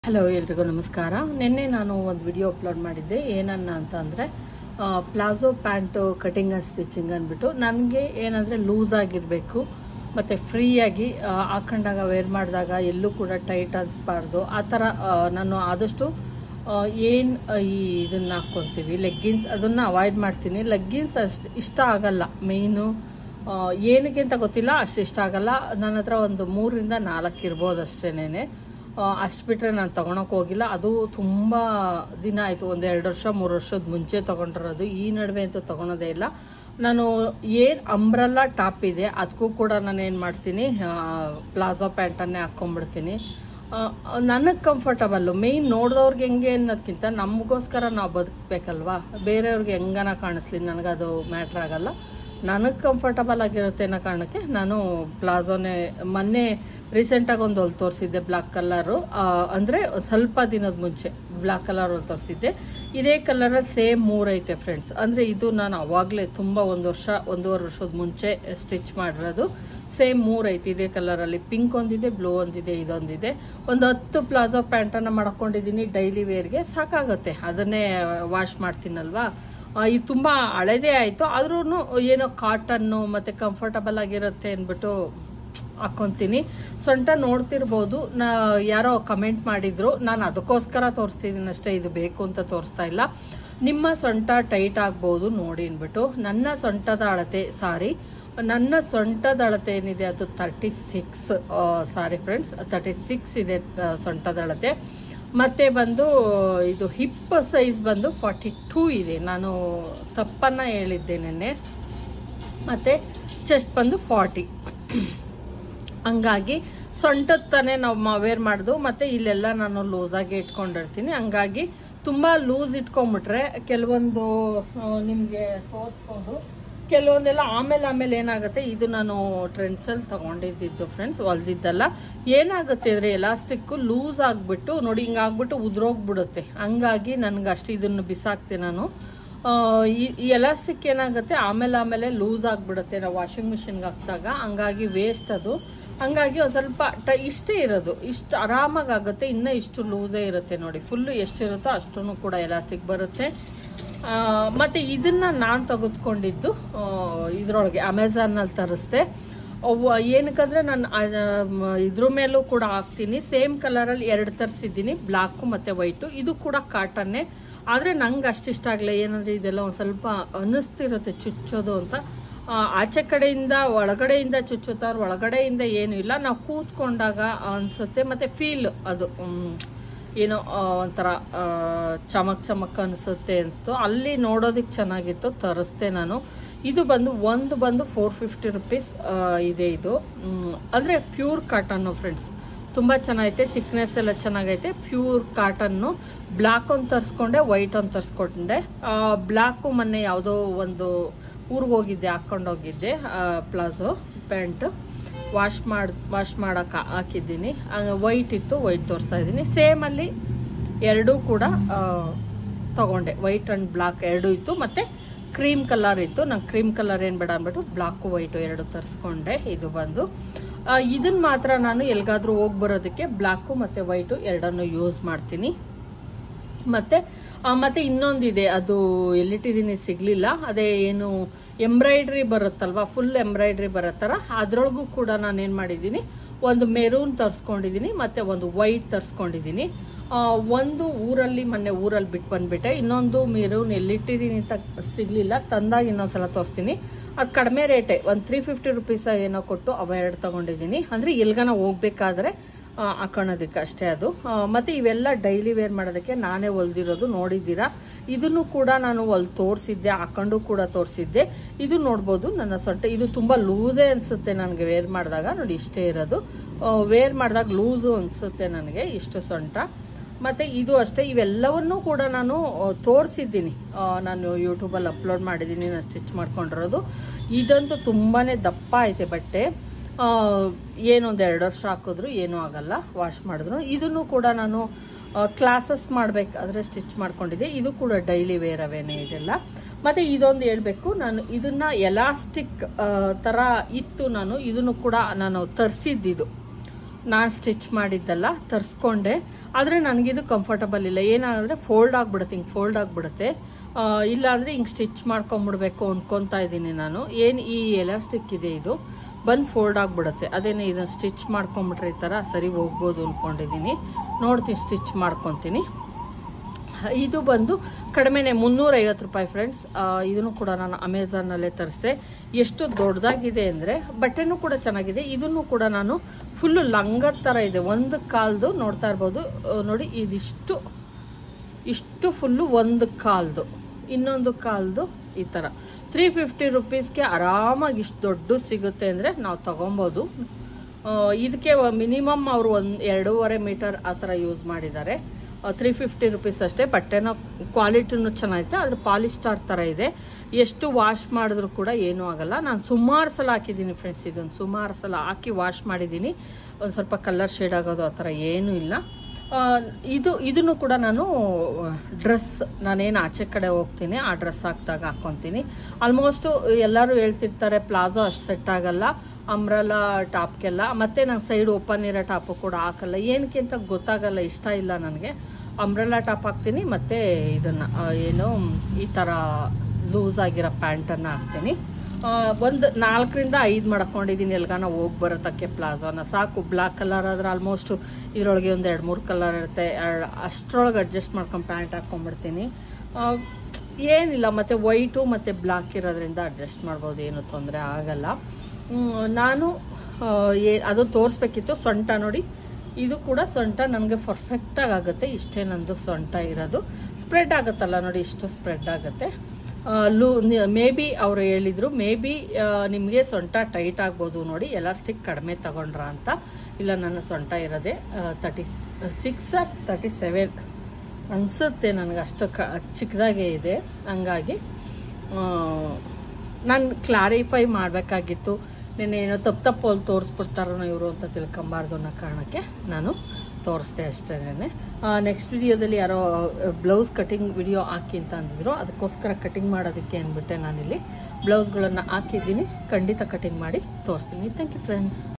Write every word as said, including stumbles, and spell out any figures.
Hello ಎಲ್ರಿಗೂ ನಮಸ್ಕಾರ. ನಿನ್ನೆ ನಾನು ಒಂದು ವಿಡಿಯೋ ಅಪ್ಲೋಡ್ ಮಾಡಿದ್ದೆ. ಏನನ್ನ ಅಂತ ಅಂದರೆ palazzo pant cutting and stitching ಅಂದ್ಬಿಟ್ಟು ನನಗೆ ಏನಂದರೆ ಲೂಸ್ ಆಗಿರಬೇಕು ಮತ್ತು ಫ್ರೀಯಾಗಿ ಹಾಕೊಂಡಾಗ ವೇರ್ ಮಾಡಿದಾಗ ಎಲ್ಲೂ ಕೂಡ ಟೈಟ್ ಅನಿಸ್ಬಾರ್ದು. ಆ ಥರ ನಾನು ಆದಷ್ಟು ಏನು ಈ ಇದನ್ನು ಹಾಕ್ಕೊತೀವಿ ಲೆಗ್ಗಿನ್ಸ್ ಅದನ್ನು ಅವಾಯ್ಡ್ ಮಾಡ್ತೀನಿ. ಲೆಗ್ಗಿನ್ಸ್ ಅಷ್ಟು ಇಷ್ಟ ಆಗಲ್ಲ, ಮೇಯ್ನು ಏನಕ್ಕೆ ಅಂತ ಗೊತ್ತಿಲ್ಲ, ಅಷ್ಟು ಇಷ್ಟ ಆಗಲ್ಲ. ನನ್ನ ಹತ್ರ ಒಂದು ಮೂರರಿಂದ ನಾಲ್ಕು ಇರ್ಬೋದು ಅಷ್ಟೇನೆ. ಅಷ್ಟು ಬಿಟ್ಟರೆ ನಾನು ತೊಗೊಳಕ್ಕೆ ಹೋಗಿಲ್ಲ. ಅದು ತುಂಬ ದಿನ ಆಯಿತು, ಒಂದು ಎರಡು ವರ್ಷ ಮೂರು ವರ್ಷದ ಮುಂಚೆ ತೊಗೊಂಡಿರೋದು. ಈ ನಡುವೆ ಅಂತೂ ತೊಗೊಳೋದೇ ಇಲ್ಲ. ನಾನು ಏನು ಅಂಬ್ರೆಲ್ಲಾ ಟಾಪ್ ಇದೆ ಅದಕ್ಕೂ ಕೂಡ ನಾನು ಏನು ಮಾಡ್ತೀನಿ, ಪ್ಲಾಜೋ ಪ್ಯಾಂಟನ್ನೇ ಹಾಕ್ಕೊಂಡ್ಬಿಡ್ತೀನಿ. ನನಗೆ ಕಂಫರ್ಟಬಲ್ಲು. ಮೇಯ್ನ್ ನೋಡಿದವ್ರಿಗೆ ಹೆಂಗೆ ಅನ್ನೋದಕ್ಕಿಂತ ನಮಗೋಸ್ಕರ ನಾವು ಬದುಕಬೇಕಲ್ವಾ. ಬೇರೆಯವ್ರಿಗೆ ಹೆಂಗನ ಕಾಣಿಸ್ಲಿ, ನನಗದು ಮ್ಯಾಟ್ರ್ ಆಗಲ್ಲ. ನನಗೆ ಕಂಫರ್ಟಬಲ್ ಆಗಿರುತ್ತೆ ಅನ್ನೋ ಕಾರಣಕ್ಕೆ ನಾನು ಪ್ಲಾಜೋನೇ ಮೊನ್ನೆ ರೀಸೆಂಟಾಗಿ ಒಂದು ಹೊಲ್ ತೋರಿಸಿದ್ದೆ, ಬ್ಲಾಕ್ ಕಲರು. ಅಂದರೆ ಸ್ವಲ್ಪ ದಿನದ ಮುಂಚೆ ಬ್ಲಾಕ್ ಕಲರ್ ಹೊಲ್ ತೋರಿಸಿದ್ದೆ. ಇದೇ ಕಲರಲ್ಲಿ ಸೇಮ್ ಮೂರೈತೆ ಫ್ರೆಂಡ್ಸ್. ಅಂದರೆ ಇದು ನಾನು ಅವಾಗಲೇ ತುಂಬ ಒಂದು ವರ್ಷ ಒಂದೂವರೆ ವರ್ಷದ ಮುಂಚೆ ಸ್ಟಿಚ್ ಮಾಡಿರೋದು. ಸೇಮ್ ಮೂರೈತೆ ಇದೇ ಕಲರಲ್ಲಿ. ಪಿಂಕ್ ಒಂದಿದೆ, ಬ್ಲೂ ಒಂದಿದೆ, ಇದೊಂದಿದೆ. ಒಂದು ಹತ್ತು ಪ್ಲಾಜೋ ಪ್ಯಾಂಟನ್ನು ಮಾಡ್ಕೊಂಡಿದ್ದೀನಿ. ಡೈಲಿ ವೇರ್ಗೆ ಸಾಕಾಗುತ್ತೆ, ಅದನ್ನೇ ವಾಶ್ ಮಾಡ್ತೀನಲ್ವಾ. ಇದು ತುಂಬ ಹಳೇದೇ ಆಯಿತು, ಆದ್ರೂ ಏನೋ ಕಾಟನ್ನು ಮತ್ತು ಕಂಫರ್ಟಬಲ್ ಆಗಿರುತ್ತೆ ಅಂದ್ಬಿಟ್ಟು ಹಾಕೊಂತೀನಿ. ಸೊಂಟ ನೋಡ್ತಿರ್ಬೋದು, ನಾ ಯಾರೋ ಕಮೆಂಟ್ ಮಾಡಿದ್ರು, ನಾನು ಅದಕ್ಕೋಸ್ಕರ ತೋರಿಸ್ತಿದ್ದೀನಿ ಅಷ್ಟೇ, ಇದು ಬೇಕು ಅಂತ ತೋರಿಸ್ತಾ ಇಲ್ಲ. ನಿಮ್ಮ ಸೊಂಟ ಟೈಟ್ ಆಗ್ಬೋದು ನೋಡಿ ಅಂದ್ಬಿಟ್ಟು. ನನ್ನ ಸೊಂಟದ ಅಳತೆ ಸಾರಿ ನನ್ನ ಸೊಂಟದ ಅಳತೆ ಏನಿದೆ ಅದು thirty six sorry friends thirty six ಇದೆ ಸೊಂಟದ ಅಳತೆ. ಮತ್ತೆ ಬಂದು ಇದು ಹಿಪ್ ಸೈಜ್ ಬಂದು ಫಾರ್ಟಿ ಟೂ ಇದೆ. ನಾನು ತಪ್ಪನ್ನ ಹೇಳಿದ್ದೆ ನೆನ್ನೆ. ಮತ್ತೆ ಚೆಸ್ಟ್ ಬಂದು ಫಾರ್ಟಿ. ಹಂಗಾಗಿ ಸೊಂಟದ ತಾನೇ ನಾವು ವೇರ್ ಮಾಡುದು. ಮತ್ತೆ ಇಲ್ಲೆಲ್ಲ ನಾನು ಲೂಸ್ ಆಗಿ ಇಟ್ಕೊಂಡಿರ್ತೀನಿ. ಹಂಗಾಗಿ ತುಂಬಾ ಲೂಸ್ ಇಟ್ಕೊಂಡ್ಬಿಟ್ರೆ ಕೆಲವೊಂದು ನಿಮ್ಗೆ ತೋರಿಸ್ಬೋದು, ಕೆಲವೊಂದೆಲ್ಲ ಆಮೇಲೆ ಆಮೇಲೆ ಏನಾಗುತ್ತೆ. ಇದು ನಾನು ಟ್ರೆಂಡ್ಸ್ ಅಲ್ಲಿ ತಗೊಂಡಿದ್ದು ಫ್ರೆಂಡ್ಸ್, ಹೊಲ್ದಿದ್ದಲ್ಲ. ಏನಾಗುತ್ತೆ ಅಂದ್ರೆ ಎಲಾಸ್ಟಿಕ್ ಲೂಸ್ ಆಗ್ಬಿಟ್ಟು ನೋಡಿ ಹಿಂಗಾಗ್ಬಿಟ್ಟು ಉದ್ರೋಗ್ಬಿಡುತ್ತೆ. ಹಂಗಾಗಿ ನನ್ಗೆ ಅಷ್ಟು ಇದನ್ನು ಬಿಸಾಕ್ತೆ ನಾನು. ಈ ಎಲಾಸ್ಟಿಕ್ ಏನಾಗುತ್ತೆ ಆಮೇಲೆ ಆಮೇಲೆ ಲೂಸ್ ಆಗ್ಬಿಡುತ್ತೆ ನಾವು ವಾಷಿಂಗ್ ಮಿಷಿನ್ಗೆ ಹಾಕಿದಾಗ. ಹಂಗಾಗಿ ವೇಸ್ಟ್ ಅದು. ಹಂಗಾಗಿ ಒಂದು ಸ್ವಲ್ಪ ಟ ಇಷ್ಟೇ ಇರೋದು, ಇಷ್ಟು ಆರಾಮಾಗಿ ಆಗುತ್ತೆ. ಇನ್ನ ಇಷ್ಟು ಲೂಸೇ ಇರುತ್ತೆ ನೋಡಿ. ಫುಲ್ಲು ಎಷ್ಟಿರುತ್ತೋ ಅಷ್ಟೂ ಕೂಡ ಎಲಾಸ್ಟಿಕ್ ಬರುತ್ತೆ. ಮತ್ತೆ ಇದನ್ನ ನಾನು ತೆಗೆದುಕೊಂಡಿದ್ದು ಇದ್ರೊಳಗೆ ಅಮೆಝಾನ್ ನಲ್ಲಿ ತರಿಸ್ದೆ. ಏನಕ್ಕಂದ್ರೆ ನಾನು ಇದ್ರ ಮೇಲೂ ಕೂಡ ಹಾಕ್ತೀನಿ. ಸೇಮ್ ಕಲರ್ ಅಲ್ಲಿ ಎರಡು ತರಿಸಿದ್ದೀನಿ, ಬ್ಲಾಕ್ ಮತ್ತೆ ವೈಟ್. ಇದು ಕೂಡ ಕಾಟನ್ನೇ. ಆದ್ರೆ ನಂಗೆ ಅಷ್ಟಿಷ್ಟ ಆಗ್ಲಿಲ್ಲ. ಏನಂದ್ರೆ ಇದೆಲ್ಲ ಒಂದ್ ಸ್ವಲ್ಪ ಅನ್ನಿಸ್ತಿರುತ್ತೆ ಚುಚ್ಚೋದು ಅಂತ. ಆಚೆ ಕಡೆಯಿಂದ ಒಳಗಡೆಯಿಂದ ಚುಚ್ಚುತ್ತಾರ, ಒಳಗಡೆಯಿಂದ ಏನು ಇಲ್ಲ. ನಾವು ಕೂತ್ಕೊಂಡಾಗ ಅನ್ಸುತ್ತೆ. ಮತ್ತೆ ಫೀಲ್ ಅದು ಏನೋ ಒಂಥರ ಚಮಕ್ ಚಮಕ್ ಅನ್ಸುತ್ತೆ ಅನ್ಸ್ತು. ಅಲ್ಲಿ ನೋಡೋದಿಕ್ ಚೆನ್ನಾಗಿತ್ತು, ತರಿಸ್ದೆ ನಾನು. ಇದು ಬಂದು ಒಂದು ಬಂದು ಫೋರ್ ಫಿಫ್ಟಿ ರುಪೀಸ್ ಇದೆ. ಇದು ಅಂದ್ರೆ ಪ್ಯೂರ್ ಕಾಟನ್ ಫ್ರೆಂಡ್ಸ್, ತುಂಬಾ ಚೆನ್ನಾಗೈತೆ. ಥಿಕ್ನೆಸ್ ಎಲ್ಲ ಚೆನ್ನಾಗೈತೆ. Pure cotton. ಬ್ಲಾಕ್ ಒಂದು ತರಿಸ್ಕೊಂಡೆ, ವೈಟ್ ಒಂದು ತರಿಸ್ಕೊಂಡೆ. ಬ್ಲಾಕ್ ಮೊನ್ನೆ ಯಾವುದೋ ಒಂದು ಊರಿಗೆ ಹೋಗಿದ್ದೆ, ಹಾಕೊಂಡೋಗಿದ್ದೆ ಪ್ಲಾಜೋ ಪ್ಯಾಂಟ್. ವಾಶ್ ಮಾಡ್ ವಾಶ್ ಮಾಡಕ್ ಹಾಕಿದ್ದೀನಿ. ವೈಟ್ ಇತ್ತು, ವೈಟ್ ತೋರಿಸ್ತಾ ಇದ್ದೀನಿ. ಸೇಮ್ ಅಲ್ಲಿ ಎರಡೂ ಕೂಡ ತಗೊಂಡೆ. ವೈಟ್ ಅಂಡ್ ಬ್ಲಾಕ್ ಎರಡೂ ಇತ್ತು. ಮತ್ತೆ ಕ್ರೀಮ್ ಕಲರ್ ಇತ್ತು. ನಂಗೆ ಕ್ರೀಮ್ ಕಲರ್ ಏನ್ ಬೇಡ ಅಂದ್ಬಿಟ್ಟು ಬ್ಲಾಕ್ ವೈಟ್ ಎರಡು ತರಿಸ್ಕೊಂಡೆ. ಇದು ಬಂದು ಇದನ್ನ ಮಾತ್ರ ನಾನು ಎಲ್ಗಾದ್ರೂ ಹೋಗಿ ಬರೋದಕ್ಕೆ ಬ್ಲಾಕ್ ಮತ್ತೆ ವೈಟ್ ಎರಡನ್ನು ಯೂಸ್ ಮಾಡ್ತೀನಿ. ಮತ್ತೆ ಮತ್ತೆ ಇನ್ನೊಂದಿದೆ, ಅದು ಎಲ್ಲಿಟ್ಟಿದ್ದೀನಿ ಸಿಗ್ಲಿಲ್ಲ. ಅದೇ ಏನು ಎಂಬ್ರಾಯ್ಡ್ರಿ ಬರುತ್ತಲ್ವಾ, ಫುಲ್ ಎಂಬ್ರಾಯ್ಡ್ರಿ ಬರತ್ತಾರ. ಅದ್ರೊಳಗೂ ಕೂಡ ನಾನು ಏನ್ ಮಾಡಿದೀನಿ, ಒಂದು ಮೆರೂನ್ ತರ್ಸ್ಕೊಂಡಿದೀನಿ, ಮತ್ತೆ ಒಂದು ವೈಟ್ ತರ್ಸ್ಕೊಂಡಿದೀನಿ. ಒಂದು ಊರಲ್ಲಿ ಮೊನ್ನೆ ಊರಲ್ಲಿ ಬಿಟ್ಟು ಬಂದ್ಬಿಟ್ಟೆ. ಇನ್ನೊಂದು ಮೆರೂನ್ ಎಲ್ಲಿಟ್ಟಿದೀನಿ ಅಂತ ಸಿಗ್ಲಿಲ್ಲ. ತಂದಾಗ ಇನ್ನೊಂದ್ಸಲ ತೋರಿಸ್ತೀನಿ. ಅದು ಕಡಿಮೆ ರೇಟೆ, ಒಂದು ತ್ರೀ ಫಿಫ್ಟಿ ರುಪೀಸ್ ಏನೋ ಕೊಟ್ಟು ಅವ ಎರಡು ತಗೊಂಡಿದ್ದೀನಿ. ಅಂದ್ರೆ ಎಲ್ಗನ ಹೋಗ್ಬೇಕಾದ್ರೆ ಹಾಕೊಳ್ಳೋದಕ್ಕೆ ಅಷ್ಟೇ ಅದು. ಮತ್ತೆ ಇವೆಲ್ಲ ಡೈಲಿ ವೇರ್ ಮಾಡೋದಕ್ಕೆ ನಾನೇ ಹೊಲ್ದಿರೋದು, ನೋಡಿದ್ದೀರಾ. ಇದನ್ನು ಕೂಡ ನಾನು ಹೊಲ್ ತೋರಿಸಿದ್ದೆ, ಹಾಕೊಂಡು ಕೂಡ ತೋರಿಸಿದ್ದೆ. ಇದು ನೋಡ್ಬೋದು ನನ್ನ ಸೊಂಟ. ಇದು ತುಂಬಾ ಲೂಸೇ ಅನ್ಸುತ್ತೆ ನನಗೆ ವೇರ್ ಮಾಡಿದಾಗ. ನೋಡಿ ಇಷ್ಟೇ ಇರೋದು. ವೇರ್ ಮಾಡಿದಾಗ ಲೂಸು ಅನ್ಸುತ್ತೆ ನನಗೆ ಇಷ್ಟು ಸೊಂಟ. ಮತ್ತೆ ಇದು ಅಷ್ಟೇ. ಇವೆಲ್ಲವನ್ನೂ ಕೂಡ ನಾನು ತೋರಿಸಿದ್ದೀನಿ, ನಾನು ಯೂಟ್ಯೂಬಲ್ಲಿ ಅಪ್ಲೋಡ್ ಮಾಡಿದ್ದೀನಿ, ನಾನು ಸ್ಟಿಚ್ ಮಾಡ್ಕೊಂಡಿರೋದು. ಇದಂತೂ ತುಂಬಾನೇ ದಪ್ಪ ಐತೆ ಬಟ್ಟೆ. ಏನೊಂದು ಎರಡು ವರ್ಷ ಹಾಕಿದ್ರು ಏನೂ ಆಗಲ್ಲ, ವಾಶ್ ಮಾಡಿದ್ರು. ಇದನ್ನು ಕೂಡ ನಾನು ಕ್ಲಾಸಸ್ ಮಾಡ್ಬೇಕಾದ್ರೆ ಸ್ಟಿಚ್ ಮಾಡ್ಕೊಂಡಿದ್ದೆ. ಇದು ಕೂಡ ಡೈಲಿ ವೇರ್ ಅವೇನೆ ಇದೆಲ್ಲ. ಮತ್ತೆ ಇದೊಂದು ಹೇಳ್ಬೇಕು, ನಾನು ಇದನ್ನ ಎಲಾಸ್ಟಿಕ್ ತರ ಇತ್ತು. ನಾನು ಇದನ್ನು ಕೂಡ ನಾನು ತರಿಸಿದ್ದು, ನಾನು ಸ್ಟಿಚ್ ಮಾಡಿದ್ದಲ್ಲ, ತರಿಸ್ಕೊಂಡೆ. ಆದರೆ ನನಗಿದು ಕಂಫರ್ಟಬಲ್ ಇಲ್ಲ. ಏನಾದ್ರೆ ಫೋಲ್ಡ್ ಆಗಿಬಿಡುತ್ತೆ, ಹಿಂಗೆ ಫೋಲ್ಡ್ ಆಗಿಬಿಡುತ್ತೆ. ಇಲ್ಲ ಅಂದರೆ ಹಿಂಗೆ ಸ್ಟಿಚ್ ಮಾಡ್ಕೊಂಬಿಡ್ಬೇಕು ಅನ್ಕೊತಾ ಇದ್ದೀನಿ ನಾನು. ಏನು ಈ ಎಲಾಸ್ಟಿಕ್ ಇದೆ ಇದು ಬಂದು ಫೋಲ್ಡ್ ಆಗಿಬಿಡುತ್ತೆ. ಅದೇನೇ ಇದನ್ನು ಸ್ಟಿಚ್ ಮಾಡ್ಕೊಂಬಿಟ್ರೆ ಈ ಥರ ಸರಿ ಹೋಗ್ಬೋದು ಅಂದ್ಕೊಂಡಿದ್ದೀನಿ. ನೋಡ್ತೀನಿ, ಸ್ಟಿಚ್ ಮಾಡ್ಕೊತೀನಿ. ಇದು ಬಂದು ಕಡಿಮೆನೆ ಮುನ್ನೂರ ಐವತ್ತು ರೂಪಾಯಿ ಫ್ರೆಂಡ್ಸ್. ಇದನ್ನು ಕೂಡ ನಾನು ಅಮೆಝಾನಲ್ಲೇ ತರಿಸಿದೆ. ಎಷ್ಟು ದೊಡ್ಡದಾಗಿದೆ ಅಂದರೆ ಬಟ್ಟೆನೂ ಕೂಡ ಚೆನ್ನಾಗಿದೆ. ಇದನ್ನು ಕೂಡ ನಾನು ಫುಲ್ಲು ಲಂಗದ ಥರ ಇದೆ. ಒಂದು ಕಾಲ್ದು ನೋಡ್ತಾ ಇರ್ಬೋದು ನೋಡಿ, ಇದಿಷ್ಟು ಇಷ್ಟು ಫುಲ್ಲು ಒಂದು ಕಾಲ್ದು, ಇನ್ನೊಂದು ಕಾಲ್ದು ಈ ಥರ ತ್ರೀ ಫಿಫ್ಟಿ ರುಪೀಸ್ಗೆ ಆರಾಮಾಗಿ ಇಷ್ಟು ದೊಡ್ಡ ಸಿಗುತ್ತೆ ಅಂದರೆ ನಾವು ತಗೊಬೋದು. ಇದಕ್ಕೆ ಮಿನಿಮಮ್ ಅವರು ಒಂದು ಎರಡೂವರೆ ಮೀಟರ್ ಆ ಥರ ಯೂಸ್ ಮಾಡಿದ್ದಾರೆ. ತ್ರೀ ಫಿಫ್ಟಿ ರುಪೀಸ್ ಅಷ್ಟೇ. ಬಟ್ಟೆನ ಕ್ವಾಲಿಟಿನೂ ಚೆನ್ನಾಗಿದೆ, ಅದ್ರ ಪಾಲಿಸ್ಟರ್ ಥರ ಇದೆ. ಎಷ್ಟು ವಾಶ್ ಮಾಡಿದ್ರು ಕೂಡ ಏನೂ ಆಗಲ್ಲ. ನಾನು ಸುಮಾರು ಸಲ ಹಾಕಿದ್ದೀನಿ ಫ್ರೆಂಡ್ಸ್, ಇದೊಂದು ಸುಮಾರು ಸಲ ಹಾಕಿ ವಾಶ್ ಮಾಡಿದ್ದೀನಿ. ಒಂದು ಸ್ವಲ್ಪ ಕಲರ್ ಶೇಡ್ ಆಗೋದು ಆ ಥರ ಏನೂ ಇಲ್ಲ. ಇದು ಇದನ್ನು ಕೂಡ ನಾನು ಡ್ರೆಸ್, ನಾನೇನು ಆಚೆ ಕಡೆ ಹೋಗ್ತೀನಿ ಆ ಡ್ರೆಸ್ ಹಾಕಿದಾಗ ಹಾಕ್ಕೊತೀನಿ. ಆಲ್ಮೋಸ್ಟ್ ಎಲ್ಲರೂ ಹೇಳ್ತಿರ್ತಾರೆ ಪ್ಲಾಜೋ ಅಷ್ಟು ಸೆಟ್ ಆಗಲ್ಲ ಅಂಬ್ರೆಲಾ ಟಾಪ್ಗೆಲ್ಲ, ಮತ್ತೆ ನಾನು ಸೈಡ್ ಓಪನ್ ಇರೋ ಟಾಪು ಕೂಡ ಹಾಕಲ್ಲ. ಏನಕ್ಕೆ ಅಂತ ಗೊತ್ತಾಗಲ್ಲ, ಇಷ್ಟ ಇಲ್ಲ ನನಗೆ. ಅಂಬ್ರೆಲಾ ಟಾಪ್ ಹಾಕ್ತೀನಿ, ಮತ್ತೆ ಇದನ್ನು ಏನು ಈ ಥರ ಲೂಸ್ ಆಗಿರೋ ಪ್ಯಾಂಟನ್ನು ಹಾಕ್ತೀನಿ. ಒಂದು ನಾಲ್ಕರಿಂದ ಐದು ಮಾಡ್ಕೊಂಡಿದ್ದೀನಿ ಎಲ್ಗಾನ ಹೋಗಿ ಬರೋತಕ್ಕೆ ಪ್ಲಾಜೋನ. ಸಾಕು, ಬ್ಲ್ಯಾಕ್ ಕಲರ್ ಆದ್ರೆ ಆಲ್ಮೋಸ್ಟ್ ಇದರೊಳಗೆ ಒಂದು ಎರಡು ಮೂರು ಕಲರ್ ಇರುತ್ತೆ, ಅಷ್ಟರೊಳಗೆ ಅಡ್ಜಸ್ಟ್ ಮಾಡ್ಕೊಂಡು ಪ್ಯಾಂಟ್ ಹಾಕ್ಕೊಂಡ್ಬಿಡ್ತೀನಿ. ಏನಿಲ್ಲ, ಮತ್ತು ವೈಟು ಮತ್ತು ಬ್ಲ್ಯಾಕ್ ಇರೋದ್ರಿಂದ ಅಡ್ಜಸ್ಟ್ ಮಾಡ್ಬೋದು, ಏನು ತೊಂದರೆ ಆಗಲ್ಲ. ನಾನು ಏ ಅದು ತೋರಿಸ್ಬೇಕಿತ್ತು. ಸೊಂಟ ನೋಡಿ, ಇದು ಕೂಡ ಸೊಂಟ ನನಗೆ ಪರ್ಫೆಕ್ಟಾಗಿ ಆಗುತ್ತೆ. ಇಷ್ಟೇ ನಂದು ಸೊಂಟ ಇರೋದು. ಸ್ಪ್ರೆಡ್ ಆಗುತ್ತಲ್ಲ ನೋಡಿ, ಇಷ್ಟು ಸ್ಪ್ರೆಡ್ ಆಗುತ್ತೆ. ಲೂ ಮೇ ಬಿ ಅವರು ಹೇಳಿದ್ರು ಮೇ ಬಿ ನಿಮಗೆ ಸೊಂಟ ಟೈಟ್ ಆಗ್ಬೋದು ನೋಡಿ, ಎಲಾಸ್ಟಿಕ್ ಕಡಿಮೆ ತಗೊಂಡ್ರ ಅಂತ. ಇಲ್ಲ, ನನ್ನ ಸೊಂಟ ಇರೋದೆ ತರ್ಟಿ ಸಿಕ್ಸ್ ತರ್ಟಿ ಸೆವೆನ್ ಅನಿಸುತ್ತೆ ನನಗೆ, ಅಷ್ಟು ಕ ಚಿಕ್ಕದಾಗೇ ಇದೆ. ಹಂಗಾಗಿ ನಾನು ಕ್ಲಾರಿಫೈ ಮಾಡಬೇಕಾಗಿತ್ತು. ನೆನ್ನೆ ಏನೋ ತಪ್ಪು ತಪ್ಪು ಅಲ್ಲಿ ತೋರಿಸ್ಬಿಡ್ತಾರೋ ಇವರು ಅಂತ ತಿಳ್ಕೊಂಬಾರ್ದು ಅನ್ನೋ ಕಾರಣಕ್ಕೆ ನಾನು ತೋರಿಸ್ದೆ ಅಷ್ಟೇನೆ. ನೆಕ್ಸ್ಟ್ ವಿಡಿಯೋದಲ್ಲಿ ಯಾರೋ ಬ್ಲೌಸ್ ಕಟಿಂಗ್ ವಿಡಿಯೋ ಹಾಕಿ ಅಂತ ಅಂದಿದ್ರು, ಅದಕ್ಕೋಸ್ಕರ ಕಟಿಂಗ್ ಮಾಡೋದಕ್ಕೆ ಅಂದ್ಬಿಟ್ಟೆ ನಾನಿಲ್ಲಿ ಬ್ಲೌಸ್ಗಳನ್ನು ಹಾಕಿದ್ದೀನಿ. ಖಂಡಿತ ಕಟಿಂಗ್ ಮಾಡಿ ತೋರಿಸ್ತೀನಿ. Thank you friends.